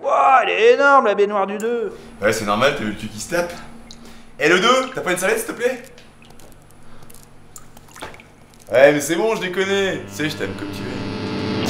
Wouah, elle est énorme la baignoire du 2. Ouais, c'est normal, t'as vu le cul qui se tape. Et le 2, t'as pas une serviette s'il te plaît? Ouais, mais c'est bon, je déconne. Tu sais, je t'aime comme tu es.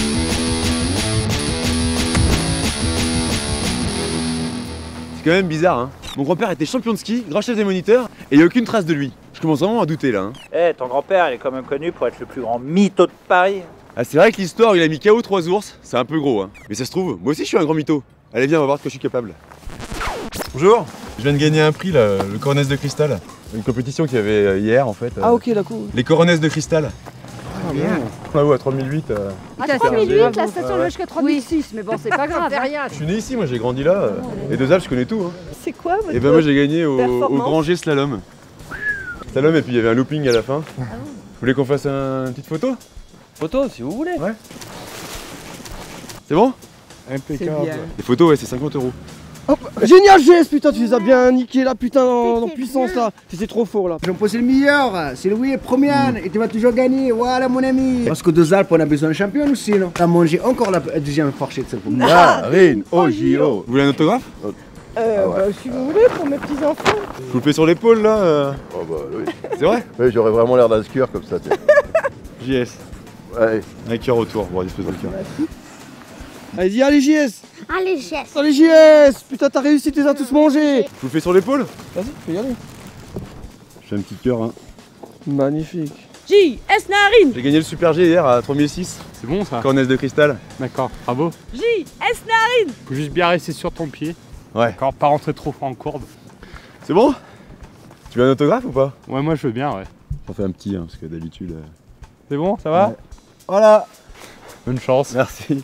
C'est quand même bizarre, hein. Mon grand-père était champion de ski, grand chef des moniteurs, et il y a aucune trace de lui. Je commence vraiment à douter là. Hein. Eh, ton grand-père, il est quand même connu pour être le plus grand mytho de Paris. Ah, c'est vrai que l'histoire, il a mis KO 3 ours, c'est un peu gros, hein. Mais ça se trouve, moi aussi je suis un grand mytho. Allez, viens, on va voir de quoi je suis capable. Bonjour, je viens de gagner un prix là, le Coronesse de Cristal. Une compétition qu'il y avait hier en fait. Ah ok, d'accord. Les Coronesses de Cristal. Ah bien. Là-haut à 3008. À 3008, la station va jusqu'à 3006, mais bon, c'est pas grave. Je suis né ici, moi j'ai grandi là. Les deux Alpes, je connais tout. Hein. C'est quoi votre Et ben moi j'ai gagné au performance Grand G Slalom. Slalom et puis il y avait un looping à la fin. Vous voulez qu'on fasse une petite photo? Photo, si vous voulez. Ouais. C'est bon? Impeccable. Les photos, ouais, c'est 50 €. Hop, génial GS, putain, tu les as bien niqués là, putain, en puissance là. C'est trop fort là. Jean-Paul c'est le meilleur, c'est Louis le premier et tu vas toujours gagner, voilà mon ami. Parce que deux Alpes on a besoin de champion aussi, non? T'as mangé encore la deuxième fourchette cette fois. Marine, Ogiro. Vous voulez un autographe? Bah, si vous voulez, pour mes petits enfants. Je vous le fais sur l'épaule là. Oh bah oui. C'est vrai? Oui, j'aurais vraiment l'air d'un skieur comme ça. JS. Ouais. Un cœur autour, bon, espèce de cœur. Allez-y, allez JS. Allez, Jess. Allez JS. Putain, t'as réussi, tu les as tous mangés. Je vous le fais sur l'épaule? Vas-y, fais y aller. Je fais un petit cœur, hein. Magnifique. J.S. Narine. J'ai gagné le Super G hier à 3006. C'est bon ça? Cornesse de Cristal. D'accord, bravo. J.S. Narine. Faut juste bien rester sur ton pied. Ouais. D'accord, pas rentrer trop fort en courbe. C'est bon? Tu veux un autographe ou pas? Ouais, moi je veux bien, ouais. J'en fais un petit, hein, parce que d'habitude... C'est bon, ça va? Ouais. Voilà. Bonne chance. Merci.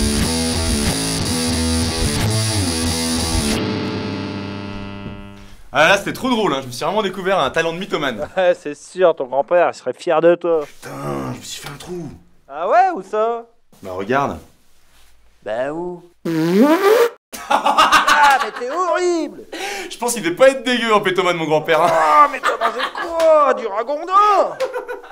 Ah là, c'était trop drôle, hein. Je me suis vraiment découvert un talent de mythomane. Ouais, c'est sûr, ton grand-père, il serait fier de toi. Putain, je me suis fait un trou. Ah ouais, où ça? Bah regarde. Bah où? Ah, mais t'es horrible! Je pense qu'il devait pas être dégueu en pétomane mon grand-père. Hein. Ah, mais t'as mangé quoi? Du ragondin?